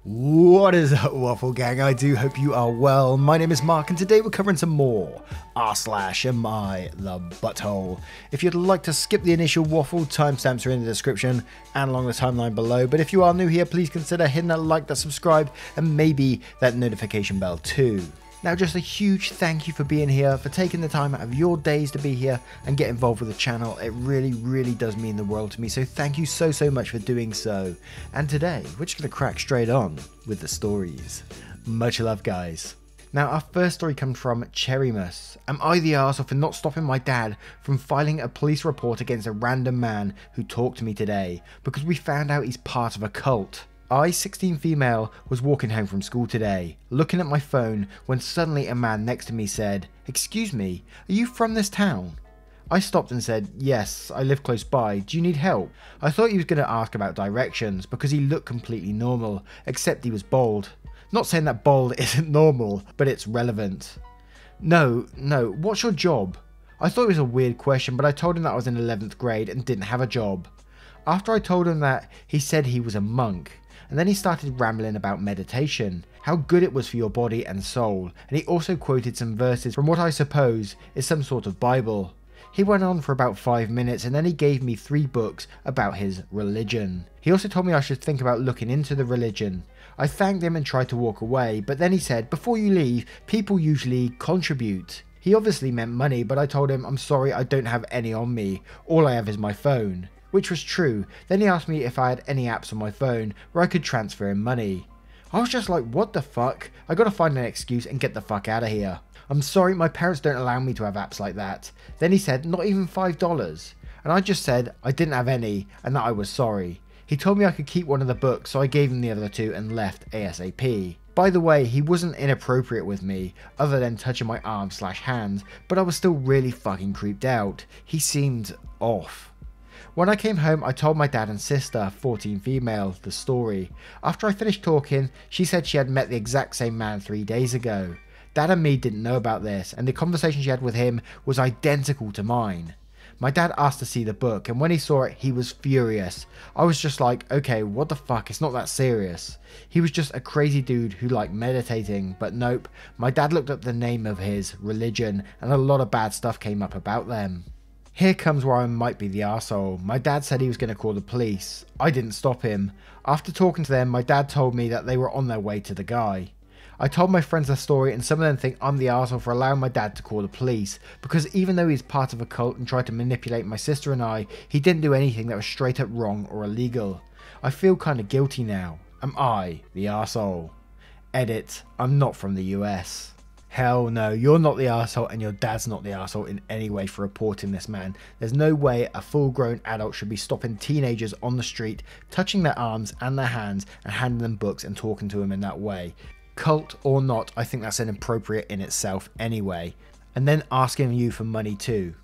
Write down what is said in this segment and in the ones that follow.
What is up, Waffle Gang? I do hope you are well. My name is Mark, and today we're covering some more r/am I the Butthole. If you'd like to skip the initial waffle, timestamps are in the description and along the timeline below. But if you are new here, please consider hitting that like, that subscribe, and maybe that notification bell too. Now, just a huge thank you for being here, for taking the time out of your days to be here and get involved with the channel. It really does mean the world to me, so thank you so much for doing so. And today, we're just going to crack straight on with the stories. Much love, guys. Now, our first story comes from Cherrymus. Am I the arsehole for not stopping my dad from filing a police report against a random man who talked to me today because we found out he's part of a cult? I, 16 female, was walking home from school today, looking at my phone when suddenly a man next to me said, "Excuse me, are you from this town?" I stopped and said, "Yes, I live close by, do you need help?" I thought he was going to ask about directions because he looked completely normal, except he was bald. Not saying that bald isn't normal, but it's relevant. No, what's your job? I thought it was a weird question, but I told him that I was in 11th grade and didn't have a job. After I told him that, he said he was a monk. And then he started rambling about meditation, how good it was for your body and soul, and he also quoted some verses from what I suppose is some sort of Bible. He went on for about 5 minutes and then he gave me 3 books about his religion. He also told me I should think about looking into the religion. I thanked him and tried to walk away, but then he said, "Before you leave, people usually contribute." He obviously meant money, but I told him, "I'm sorry, I don't have any on me, all I have is my phone." Which was true. Then he asked me if I had any apps on my phone where I could transfer him money. I was just like, what the fuck? I gotta find an excuse and get the fuck out of here. "I'm sorry, my parents don't allow me to have apps like that." Then he said, "Not even $5. And I just said I didn't have any and that I was sorry. He told me I could keep one of the books, so I gave him the other 2 and left ASAP. By the way, he wasn't inappropriate with me, other than touching my arms/hands, but I was still really fucking creeped out. He seemed off. When I came home, I told my dad and sister, 14 female, the story. After I finished talking, she said she had met the exact same man 3 days ago. Dad and me didn't know about this, and the conversation she had with him was identical to mine. My dad asked to see the book, and when he saw it, he was furious. I was just like, okay, what the fuck, it's not that serious. He was just a crazy dude who liked meditating, but nope. My dad looked up the name of his religion, and a lot of bad stuff came up about them. Here comes where I might be the arsehole. My dad said he was going to call the police. I didn't stop him. After talking to them, my dad told me that they were on their way to the guy. I told my friends the story and some of them think I'm the arsehole for allowing my dad to call the police, because even though he's part of a cult and tried to manipulate my sister and I, he didn't do anything that was straight up wrong or illegal. I feel kinda guilty now. Am I the arsehole? Edit, I'm not from the US. Hell no, you're not the arsehole and your dad's not the arsehole in any way for reporting this man. There's no way a full-grown adult should be stopping teenagers on the street, touching their arms and their hands and handing them books and talking to them in that way. Cult or not, I think that's inappropriate in itself anyway. And then asking you for money too.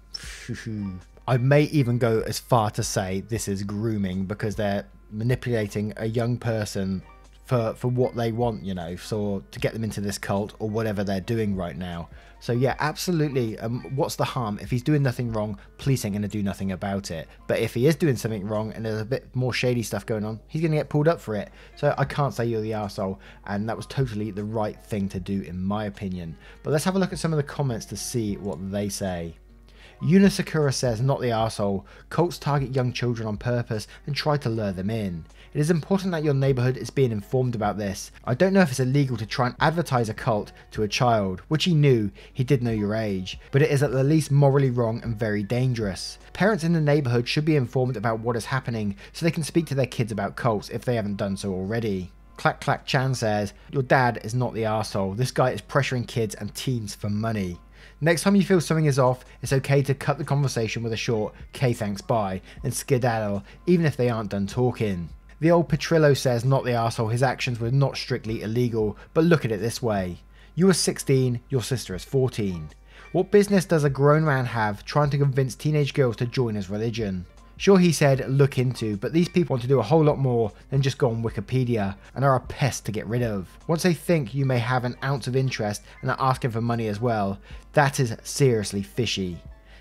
I may even go as far to say this is grooming because they're manipulating a young person for what they want, you know, so to get them into this cult or whatever they're doing right now. So yeah, absolutely, what's the harm? If he's doing nothing wrong, police ain't going to do nothing about it. But if he is doing something wrong and there's a bit more shady stuff going on, he's going to get pulled up for it. So I can't say you're the arsehole, and that was totally the right thing to do in my opinion. But let's have a look at some of the comments to see what they say. Unisakura says, "Not the arsehole. Cults target young children on purpose and try to lure them in. It is important that your neighbourhood is being informed about this. I don't know if it's illegal to try and advertise a cult to a child," which he knew, he did know your age, "but it is at the least morally wrong and very dangerous. Parents in the neighbourhood should be informed about what is happening so they can speak to their kids about cults if they haven't done so already." Clack Clack Chan says, "Your dad is not the arsehole. This guy is pressuring kids and teens for money. Next time you feel something is off, it's okay to cut the conversation with a short "K thanks bye" and skedaddle, even if they aren't done talking." The old Petrillo says, "Not the arsehole. His actions were not strictly illegal, but look at it this way. You are 16, your sister is 14. What business does a grown man have trying to convince teenage girls to join his religion?" Sure, he said look into, but these people want to do a whole lot more than just go on Wikipedia and are a pest to get rid of. Once they think you may have an ounce of interest and are asking for money as well, that is seriously fishy.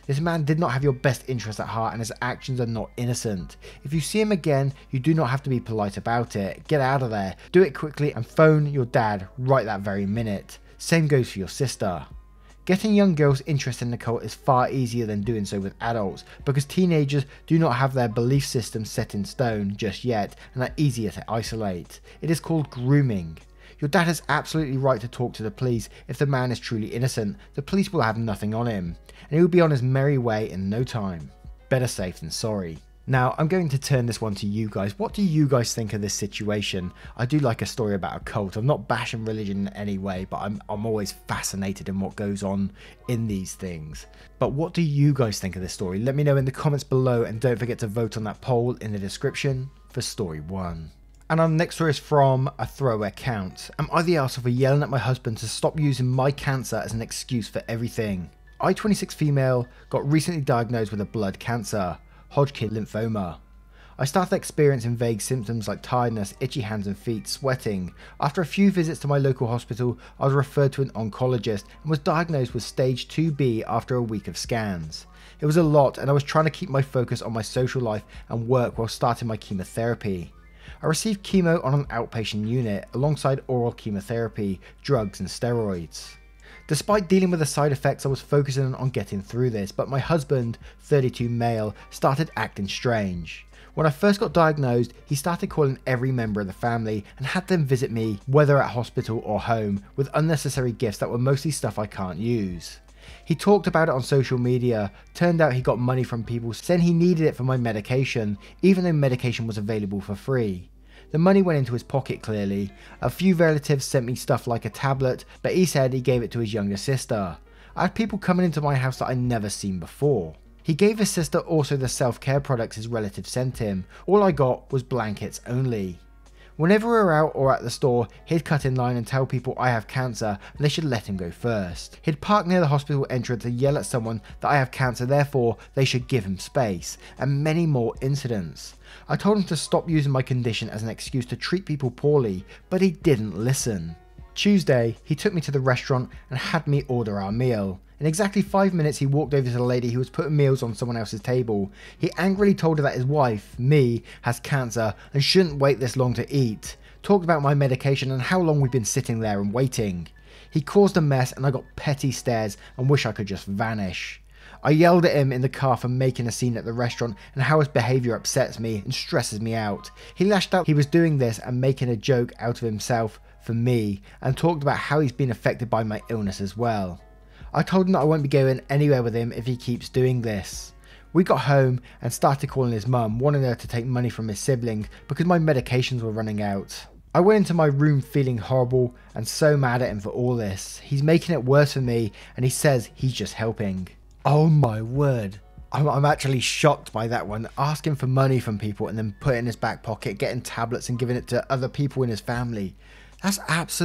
This man did not have your best interest at heart and his actions are not innocent. If you see him again, you do not have to be polite about it. Get out of there, do it quickly and phone your dad right that very minute. Same goes for your sister. Getting young girls interested in the cult is far easier than doing so with adults because teenagers do not have their belief system set in stone just yet and are easier to isolate. It is called grooming. Your dad is absolutely right to talk to the police if the man is truly innocent. The police will have nothing on him, and he will be on his merry way in no time. Better safe than sorry. Now, I'm going to turn this one to you guys. What do you guys think of this situation? I do like a story about a cult. I'm not bashing religion in any way, but I'm always fascinated in what goes on in these things. But what do you guys think of this story? Let me know in the comments below, and don't forget to vote on that poll in the description for story 1. And our next story is from a throwaway account. Am I the arsehole for yelling at my husband to stop using my cancer as an excuse for everything? I, 26 female, got recently diagnosed with a blood cancer, Hodgkin lymphoma. I started experiencing vague symptoms like tiredness, itchy hands and feet, sweating. After a few visits to my local hospital, I was referred to an oncologist and was diagnosed with stage 2B after a week of scans. It was a lot and I was trying to keep my focus on my social life and work while starting my chemotherapy. I received chemo on an outpatient unit alongside oral chemotherapy, drugs and steroids. Despite dealing with the side effects, I was focusing on getting through this, but my husband, 32 male, started acting strange. When I first got diagnosed, he started calling every member of the family and had them visit me, whether at hospital or home, with unnecessary gifts that were mostly stuff I can't use. He talked about it on social media. Turned out he got money from people saying he needed it for my medication, even though medication was available for free. The money went into his pocket clearly. A few relatives sent me stuff like a tablet, but he said he gave it to his younger sister. I had people coming into my house that I'd never seen before. He gave his sister also the self-care products his relatives sent him. All I got was blankets only. Whenever we were out or at the store, he'd cut in line and tell people I have cancer and they should let him go first. He'd park near the hospital entrance and yell at someone that I have cancer, therefore they should give him space, and many more incidents. I told him to stop using my condition as an excuse to treat people poorly, but he didn't listen. Tuesday, he took me to the restaurant and had me order our meal. In exactly 5 minutes, he walked over to the lady who was putting meals on someone else's table. He angrily told her that his wife, me, has cancer and shouldn't wait this long to eat. Talked about my medication and how long we've been sitting there and waiting. He caused a mess and I got petty stares and wish I could just vanish. I yelled at him in the car for making a scene at the restaurant and how his behaviour upsets me and stresses me out. He lashed out he was doing this and making a joke out of himself for me and talked about how he's been affected by my illness as well. I told him that I won't be going anywhere with him if he keeps doing this. We got home and started calling his mum, wanting her to take money from his sibling because my medications were running out. I went into my room feeling horrible and so mad at him for all this. He's making it worse for me and he says he's just helping. Oh my word. I'm actually shocked by that one. Asking for money from people and then put it in his back pocket, getting tablets and giving it to other people in his family. That's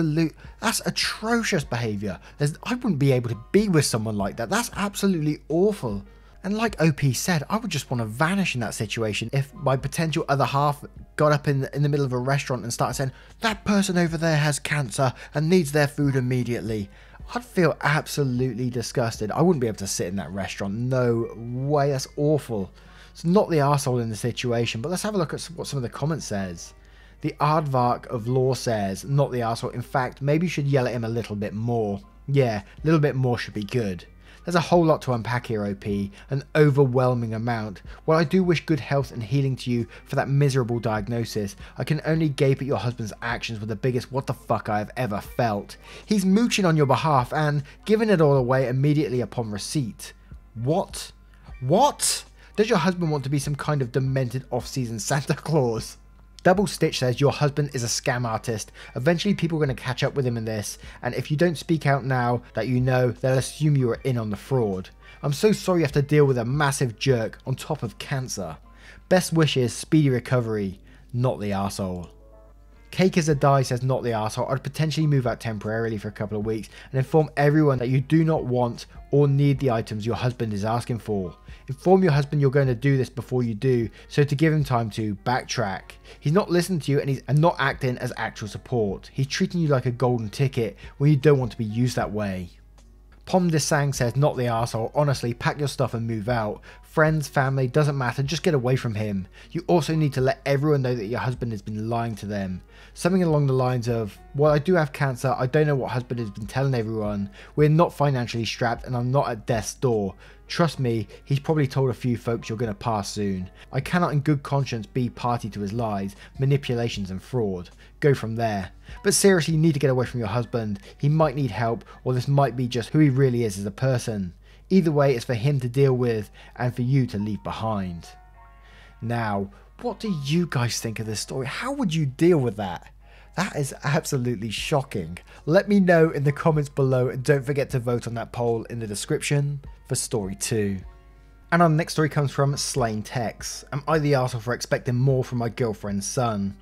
atrocious behaviour. I wouldn't be able to be with someone like that. That's absolutely awful. And like OP said, I would just want to vanish in that situation if my potential other half got up in the middle of a restaurant and started saying, that person over there has cancer and needs their food immediately. I'd feel absolutely disgusted. I wouldn't be able to sit in that restaurant. No way, that's awful. It's not the arsehole in the situation, but let's have a look at what some of the comments says. The Aardvark of Law says, not the arsehole. In fact, maybe you should yell at him a little bit more. Yeah, a little bit more should be good. There's a whole lot to unpack here, OP, an overwhelming amount. While I do wish good health and healing to you for that miserable diagnosis, I can only gape at your husband's actions with the biggest what the fuck I have ever felt. He's mooching on your behalf and giving it all away immediately upon receipt. What? What? Does your husband want to be some kind of demented off-season Santa Claus? Double Stitch says your husband is a scam artist. Eventually people are going to catch up with him in this, and if you don't speak out now that you know, they'll assume you are in on the fraud. I'm so sorry you have to deal with a massive jerk on top of cancer. Best wishes, speedy recovery, not the arsehole. Cake as a Die says not the arsehole. I'd potentially move out temporarily for a couple of weeks and inform everyone that you do not want or need the items your husband is asking for. Inform your husband you're going to do this before you do, so to give him time to backtrack. He's not listening to you and he's not acting as actual support. He's treating you like a golden ticket when you don't want to be used that way. Pom Desang says, not the arsehole, honestly, pack your stuff and move out. Friends, family, doesn't matter, just get away from him. You also need to let everyone know that your husband has been lying to them. Something along the lines of, well, I do have cancer, I don't know what husband has been telling everyone, we're not financially strapped and I'm not at death's door. Trust me, he's probably told a few folks you're going to pass soon. I cannot in good conscience be party to his lies, manipulations and fraud. Go from there. But seriously, you need to get away from your husband. He might need help, or this might be just who he really is as a person. Either way, it's for him to deal with and for you to leave behind. Now, what do you guys think of this story? How would you deal with that? That is absolutely shocking. Let me know in the comments below, and don't forget to vote on that poll in the description for story 2. And our next story comes from Slain Tex. Am I the arsehole for expecting more from my girlfriend's son?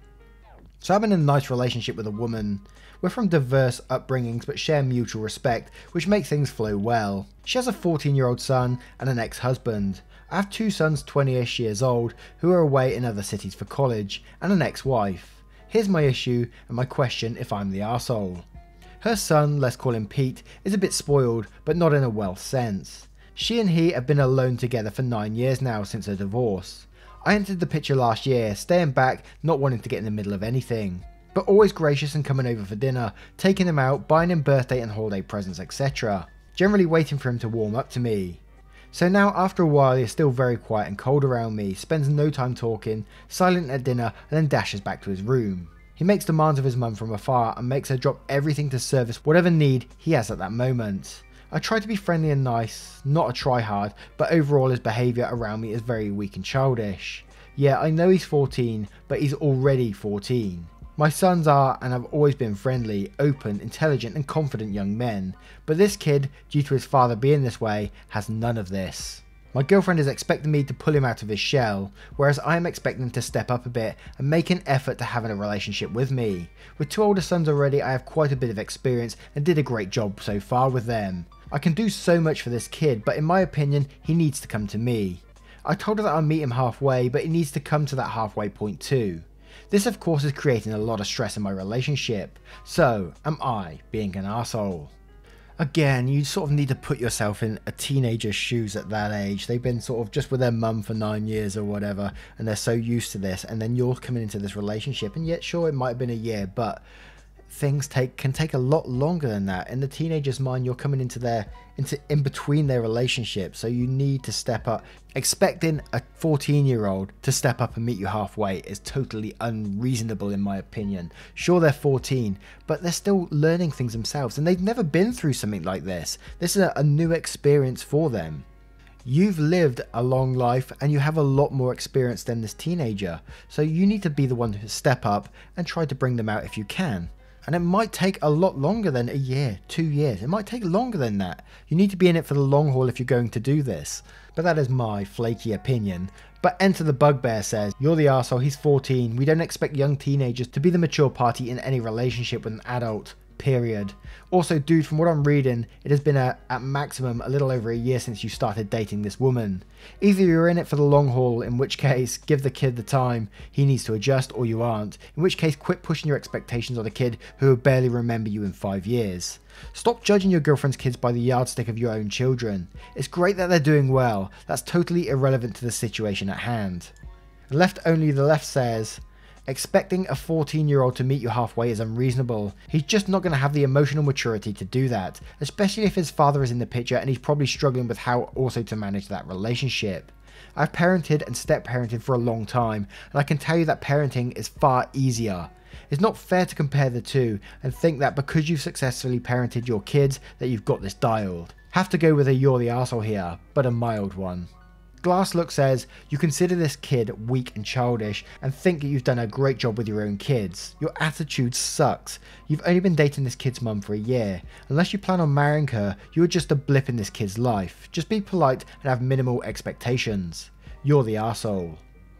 So I'm in a nice relationship with a woman. We're from diverse upbringings but share mutual respect, which makes things flow well. She has a 14-year-old son and an ex-husband. I have 2 sons 20-ish years old who are away in other cities for college, and an ex-wife. Here's my issue and my question if I'm the arsehole. Her son, let's call him Pete, is a bit spoiled, but not in a wealth sense. She and he have been alone together for 9 years now since her divorce. I entered the picture last year, staying back, not wanting to get in the middle of anything. But always gracious and coming over for dinner, taking him out, buying him birthday and holiday presents, etc. Generally waiting for him to warm up to me. So now after a while he is still very quiet and cold around me, spends no time talking, silent at dinner and then dashes back to his room. He makes demands of his mum from afar and makes her drop everything to service whatever need he has at that moment. I try to be friendly and nice, not a try-hard, but overall his behaviour around me is very weak and childish. Yeah, I know he's 14, but he's already 14. My sons are and have always been friendly, open, intelligent and confident young men, but this kid, due to his father being this way, has none of this. My girlfriend is expecting me to pull him out of his shell, whereas I am expecting him to step up a bit and make an effort to having a relationship with me. With 2 older sons already, I have quite a bit of experience and did a great job so far with them. I can do so much for this kid, but in my opinion, he needs to come to me. I told her that I'll meet him halfway, but he needs to come to that halfway point too. This of course is creating a lot of stress in my relationship. So, am I being an arsehole? Again, you sort of need to put yourself in a teenager's shoes at that age. They've been sort of just with their mum for 9 years or whatever, and they're so used to this, and then you're coming into this relationship, and yet sure it might have been a year, but things can take a lot longer than that. In the teenager's mind, you're coming into in between their relationship, so you need to step up. Expecting a 14-year-old to step up and meet you halfway is totally unreasonable in my opinion. Sure, they're 14, but they're still learning things themselves, and they've never been through something like this. This is a new experience for them. You've lived a long life and you have a lot more experience than this teenager, so you need to be the one to step up and try to bring them out if you can. And it might take a lot longer than a year, 2 years. It might take longer than that. You need to be in it for the long haul if you're going to do this. But that is my flaky opinion. But Enter the Bugbear says, you're the arsehole, he's 14. We don't expect young teenagers to be the mature party in any relationship with an adult. Period. Also, dude, from what I'm reading, it has been at maximum a little over a year since you started dating this woman. Either you're in it for the long haul, in which case give the kid the time he needs to adjust, or you aren't, in which case quit pushing your expectations on a kid who will barely remember you in 5 years. Stop judging your girlfriend's kids by the yardstick of your own children. It's great that they're doing well, that's totally irrelevant to the situation at hand. Left Only the Left says, expecting a 14-year-old to meet you halfway is unreasonable. He's just not going to have the emotional maturity to do that, especially if his father is in the picture and he's probably struggling with how also to manage that relationship. I've parented and step-parented for a long time, and I can tell you that parenting is far easier. It's not fair to compare the two and think that because you've successfully parented your kids that you've got this dialed. Have to go with a you're the arsehole here, but a mild one. Glasslook says, you consider this kid weak and childish and think that you've done a great job with your own kids. Your attitude sucks. You've only been dating this kid's mum for a year. Unless you plan on marrying her, you are just a blip in this kid's life. Just be polite and have minimal expectations. You're the arsehole.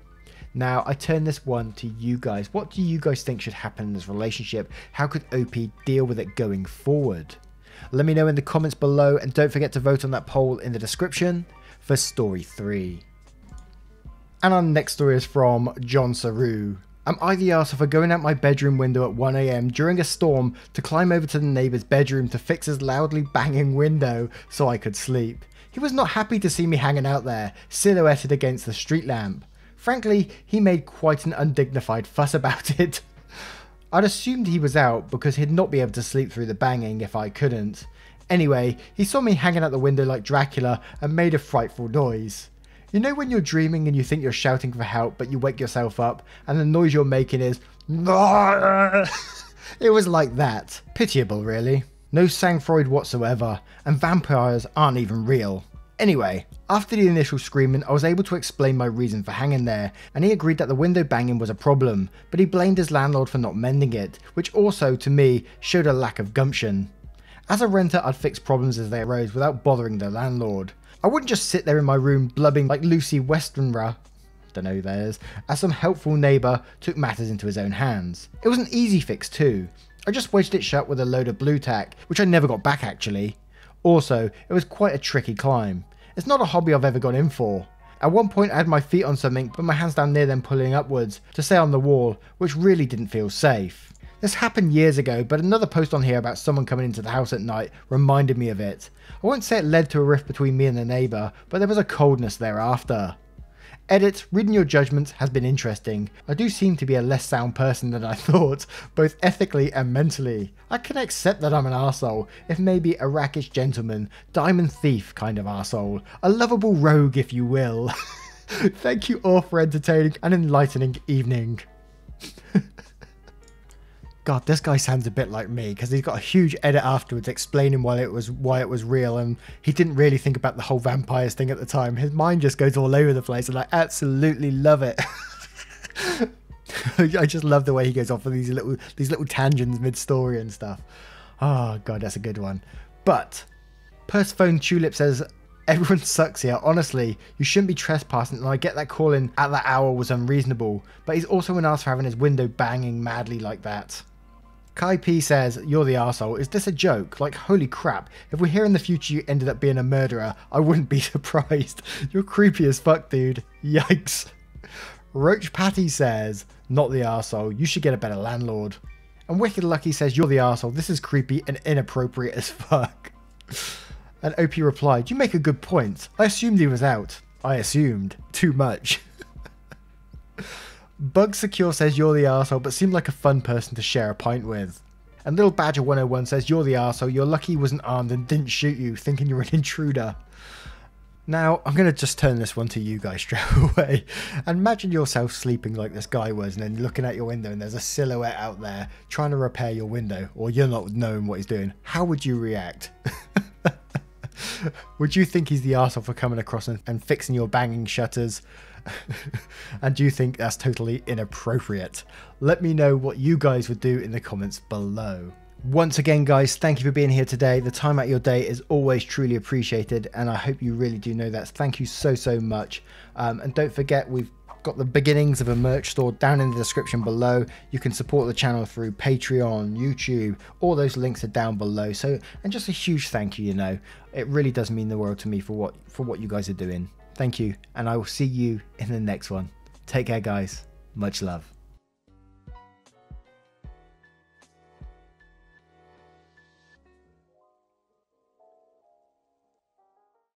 Now, I turn this one to you guys. What do you guys think should happen in this relationship? How could OP deal with it going forward? Let me know in the comments below, and don't forget to vote on that poll in the description for story 3. And our next story is from John Saru. Am I the arsehole for going out my bedroom window at 1 AM during a storm to climb over to the neighbour's bedroom to fix his loudly banging window so I could sleep? He was not happy to see me hanging out there, silhouetted against the street lamp. Frankly, he made quite an undignified fuss about it. I'd assumed he was out because he'd not be able to sleep through the banging if I couldn't. Anyway, he saw me hanging out the window like Dracula and made a frightful noise. You know when you're dreaming and you think you're shouting for help but you wake yourself up and the noise you're making is It was like that. Pitiable really. No sang-froid whatsoever, and vampires aren't even real. Anyway, after the initial screaming I was able to explain my reason for hanging there, and he agreed that the window banging was a problem, but he blamed his landlord for not mending it, which also to me showed a lack of gumption. As a renter I'd fix problems as they arose without bothering the landlord. I wouldn't just sit there in my room blubbing like Lucy Westenra, don't know who that is, as some helpful neighbour took matters into his own hands. It was an easy fix too. I just wedged it shut with a load of blue tack, which I never got back actually. Also, it was quite a tricky climb. It's not a hobby I've ever gone in for. At one point I had my feet on something but my hands down near them pulling upwards to stay on the wall, which really didn't feel safe. This happened years ago, but another post on here about someone coming into the house at night reminded me of it. I won't say it led to a rift between me and the neighbour, but there was a coldness thereafter. Edit, reading your judgments has been interesting. I do seem to be a less sound person than I thought, both ethically and mentally. I can accept that I'm an arsehole, if maybe a rakish gentleman, diamond thief kind of arsehole, a lovable rogue if you will. Thank you all for entertaining and enlightening evening. God, this guy sounds a bit like me because he's got a huge edit afterwards explaining why it was real, and he didn't really think about the whole vampires thing at the time. His mind just goes all over the place, and I absolutely love it. I just love the way he goes off on these little tangents mid-story and stuff. Oh God, that's a good one. But Persephone Tulip says, everyone sucks here. Honestly, you shouldn't be trespassing, and I get that calling at that hour was unreasonable, but he's also an arse for having his window banging madly like that. Kai P says, you're the arsehole. Is this a joke? Like, holy crap. If we're here in the future you ended up being a murderer, I wouldn't be surprised. You're creepy as fuck, dude. Yikes. Roach Patty says, not the arsehole. You should get a better landlord. And Wicked Lucky says, you're the arsehole. This is creepy and inappropriate as fuck. And OP replied, you make a good point. I assumed he was out. I assumed. Too much. Bug Secure says you're the arsehole, but seemed like a fun person to share a pint with. And Little Badger 101 says you're the arsehole, you're lucky he wasn't armed and didn't shoot you, thinking you're an intruder. Now, I'm going to just turn this one to you guys straight away. And imagine yourself sleeping like this guy was, and then looking out your window and there's a silhouette out there trying to repair your window, or you're not knowing what he's doing. How would you react? Would you think he's the arsehole for coming across and fixing your banging shutters? And do you think that's totally inappropriate? Let me know what you guys would do in the comments below. Once again guys, thank you for being here today. The time out of your day is always truly appreciated, and I hope you really do know that. Thank you so much. And don't forget, we've got the beginnings of a merch store down in the description below. You can support the channel through Patreon, YouTube, all those links are down below. So, and just a huge thank you, you know, it really does mean the world to me for what you guys are doing. Thank you, and I will see you in the next one. Take care guys, much love.